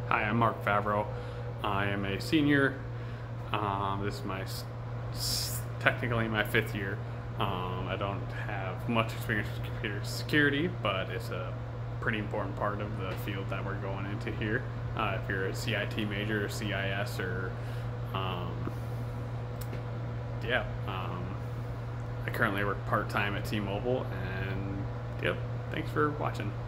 Hi, I'm Mark Favreau. I am a senior. This is technically my 5th year. I don't have much experience with computer security, but it's a pretty important part of the field that we're going into here. If you're a CIT major or CIS or I currently work part-time at T-Mobile, and yep, thanks for watching.